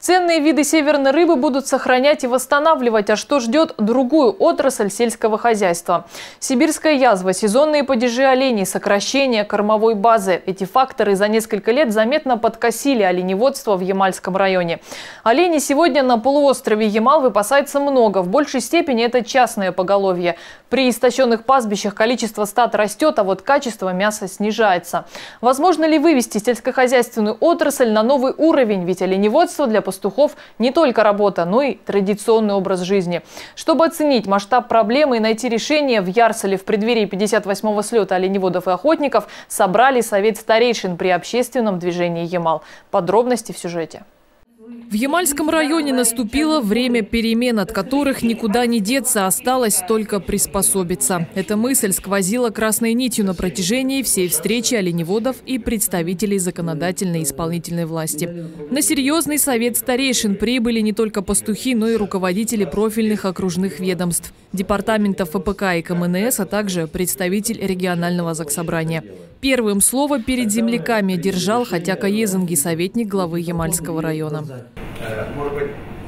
Ценные виды северной рыбы будут сохранять и восстанавливать, а что ждет другую отрасль сельского хозяйства. Сибирская язва, сезонные падежи оленей, сокращение кормовой базы. Эти факторы за несколько лет заметно подкосили оленеводство в Ямальском районе. Оленей сегодня на полуострове Ямал выпасается много. В большей степени это частное поголовье. При истощенных пастбищах количество стад растет, а вот качество мяса снижается. Возможно ли вывести сельскохозяйственную отрасль на новый уровень? Ведь оленеводство для пастухов не только работа, но и традиционный образ жизни. Чтобы оценить масштаб проблемы и найти решение, в Ярцеве в преддверии 58-го слета оленеводов и охотников собрали совет старейшин при общественном движении Ямал. Подробности в сюжете. В Ямальском районе наступило время перемен, от которых никуда не деться, осталось только приспособиться. Эта мысль сквозила красной нитью на протяжении всей встречи оленеводов и представителей законодательной и исполнительной власти. На серьезный совет старейшин прибыли не только пастухи, но и руководители профильных окружных ведомств, департаментов ФПК и КМНС, а также представитель регионального заксобрания. Первым слово перед земляками держал Хатяка Езенги, советник главы Ямальского района. Может быть,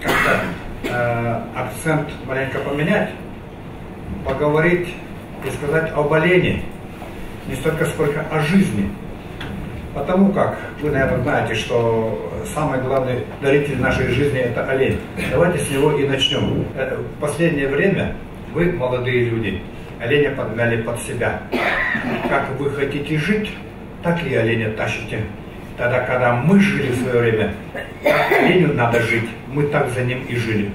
как-то акцент маленько поменять, поговорить и сказать об олене не столько сколько о жизни. Потому как вы, наверное, знаете, что самый главный даритель нашей жизни – это олень. Давайте с него и начнем. В последнее время вы, молодые люди, оленя подмяли под себя. Как вы хотите жить, так и оленя тащите. Тогда, когда мы жили в свое время, как оленю надо жить, мы так за ним и жили.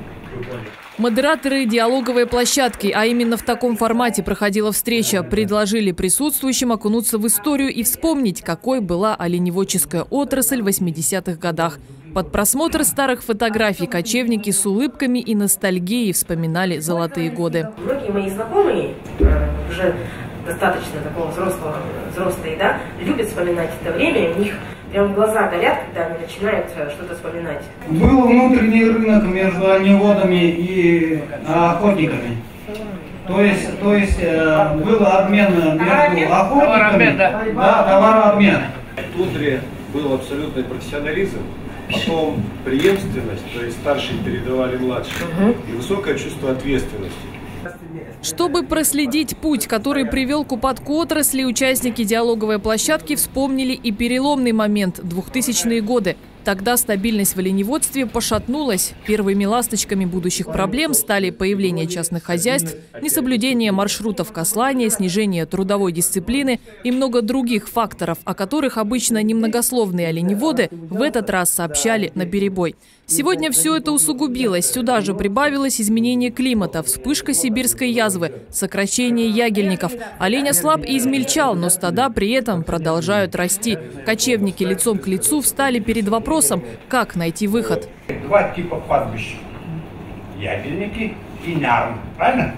Модераторы диалоговой площадки, а именно в таком формате проходила встреча, предложили присутствующим окунуться в историю и вспомнить, какой была оленеводческая отрасль в 80-х годах. Под просмотр старых фотографий кочевники с улыбками и ностальгией вспоминали золотые годы. Многие мои знакомые, уже достаточно такого взрослые, да, любят вспоминать это время, у них прям глаза горят, когда они начинают что-то вспоминать. Был внутренний рынок между оленеводами и охотниками. То есть был обмен между охотниками, товарообмен. В Тудре был абсолютный профессионализм, потом преемственность, то есть старшие передавали младшим, и высокое чувство ответственности. Чтобы проследить путь, который привел к упадку отрасли, участники диалоговой площадки вспомнили и переломный момент – 2000-е годы. Тогда стабильность в оленеводстве пошатнулась. Первыми ласточками будущих проблем стали появление частных хозяйств, несоблюдение маршрутов кослания, снижение трудовой дисциплины и много других факторов, о которых обычно немногословные оленеводы в этот раз сообщали наперебой. Сегодня все это усугубилось. Сюда же прибавилось изменение климата, вспышка сибирской язвы, сокращение ягельников. Олень ослаб и измельчал, но стада при этом продолжают расти. Кочевники лицом к лицу встали перед вопросом, как найти выход. Два типа пастбищ. Ягельники и нярм. Правильно?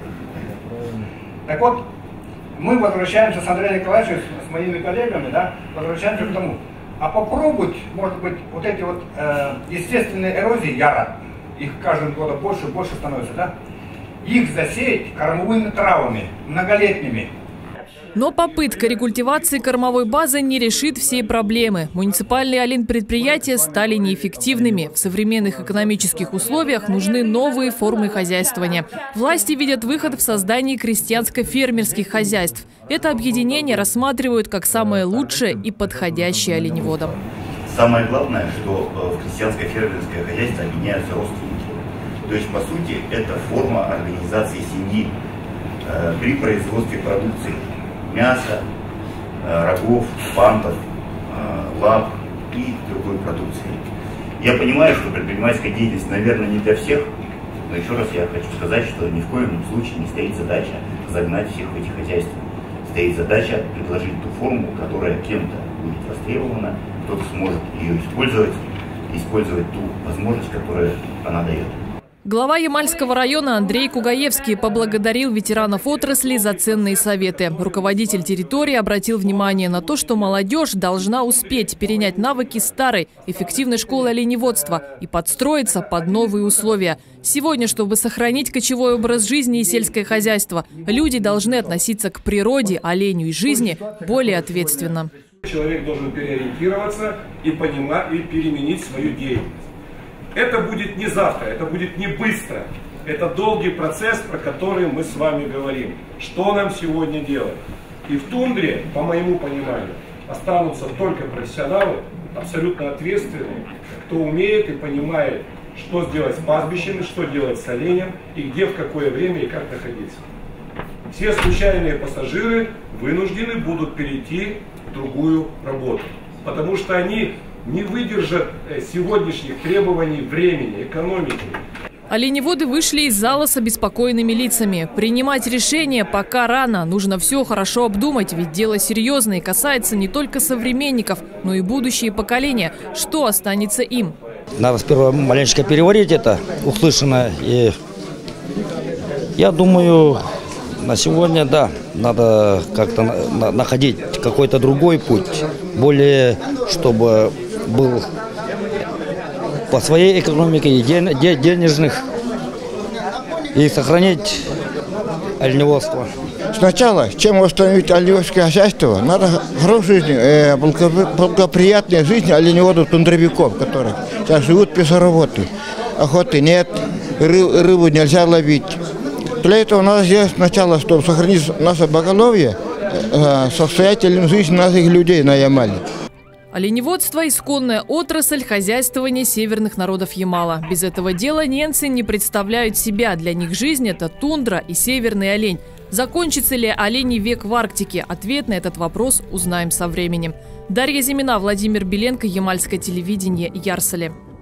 Так вот, мы возвращаемся с Андреем Николаевичем, с моими коллегами, да, возвращаемся к тому. А попробовать, может быть, вот эти вот естественные эрозии яра, их каждым годом больше и больше становится, да, их засеять кормовыми травами, многолетними. Но попытка рекультивации кормовой базы не решит все проблемы. Муниципальные оленпредприятия стали неэффективными. В современных экономических условиях нужны новые формы хозяйствования. Власти видят выход в создании крестьянско-фермерских хозяйств. Это объединение рассматривают как самое лучшее и подходящее оленеводам. Самое главное, что в крестьянско-фермерское хозяйство объединяются родственники. То есть, по сути, это форма организации семьи при производстве продукции. Мяса, рогов, пантов, лап и другой продукции. Я понимаю, что предпринимательская деятельность, наверное, не для всех, но еще раз я хочу сказать, что ни в коем случае не стоит задача загнать всех в эти хозяйства. Стоит задача предложить ту форму, которая кем-то будет востребована, кто-то сможет ее использовать ту возможность, которую она дает. Глава Ямальского района Андрей Кугаевский поблагодарил ветеранов отрасли за ценные советы. Руководитель территории обратил внимание на то, что молодежь должна успеть перенять навыки старой, эффективной школы оленеводства и подстроиться под новые условия. Сегодня, чтобы сохранить кочевой образ жизни и сельское хозяйство, люди должны относиться к природе, оленю и жизни более ответственно. Человек должен переориентироваться и понимать, и переменить свою деятельность. Это будет не завтра, это будет не быстро. Это долгий процесс, про который мы с вами говорим. Что нам сегодня делать? И в тундре, по моему пониманию, останутся только профессионалы, абсолютно ответственные, кто умеет и понимает, что сделать с пастбищами, что делать с оленем, и где, в какое время и как находиться. Все случайные пассажиры вынуждены будут перейти в другую работу, потому что они не выдержат сегодняшних требований времени, экономики. Оленеводы вышли из зала с обеспокоенными лицами. Принимать решения пока рано. Нужно все хорошо обдумать, ведь дело серьезное и касается не только современников, но и будущие поколения. Что останется им? Надо сперва маленько переварить это услышанное. И я думаю, на сегодня, да, надо как-то находить какой-то другой путь, более, чтобы был по своей экономике и денежных, и сохранить оленеводство. Сначала, чем восстановить оленеводское хозяйство, надо хорошую жизнь, благоприятную жизнь оленеводов-тундровиков, которые сейчас живут без работы. Охоты нет, рыбу нельзя ловить. Для этого надо сделать сначала, чтобы сохранить наше поголовье, состоятельную жизнь наших людей на Ямале. Оленеводство – исконная отрасль хозяйствования северных народов Ямала. Без этого дела ненцы не представляют себя. Для них жизнь – это тундра и северный олень. Закончится ли оленей век в Арктике? Ответ на этот вопрос узнаем со временем. Дарья Зимина, Владимир Беленко, Ямальское телевидение, Ярсале.